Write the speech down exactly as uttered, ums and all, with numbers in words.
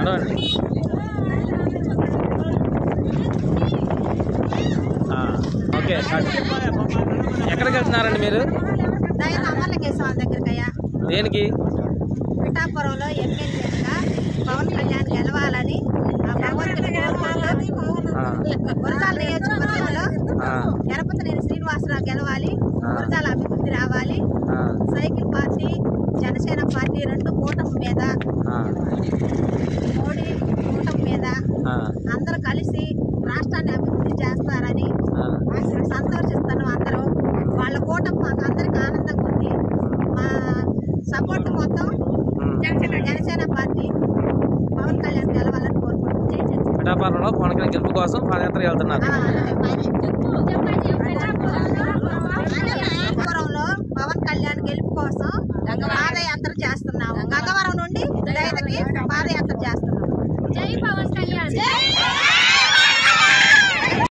నడవండి. ఓకే, ఎక్కడికి వెళ్తున్నారండి మీరు? దేనికి? పిఠాపురంలో ఎమ్మెల్యేగా పవన్ కళ్యాణ్ గెలవాలని గురజాల నియోజకవర్గంలో గణపతినేని శ్రీనివాసరావు గెలవాలి, గురజాల అభివృద్ధి రావాలి, సైకిల్ పార్టీ జనసేన పార్టీ రెండు కూటమి మీద మోడీ కూటమి మీద అందరూ కలిసి రాష్ట్రాన్ని అభివృద్ధి చేస్తారని సంతోషిస్తున్నాం. అందరూ వాళ్ళ కూటమి మాకు అందరికి ఆనందంగా ఉంది. మా సపోర్ట్ మొత్తం జనసేన పార్టీ పవన్ కళ్యాణ్ గెలవాలని కోరుకుంటున్నాం. పిఠాపురంలో పవన్ కళ్యాణ్ గెలుపు కోసం పాదయాత్ర వెళ్తున్నారు. పిఠాపురంలో పవన్ కళ్యాణ్ గెలుపు కోసం పాదయాత్ర చేస్తున్నాము. గంగవరం నుండి పాదయాత్ర చేస్తున్నాము. జై పవన్ కళ్యాణ్.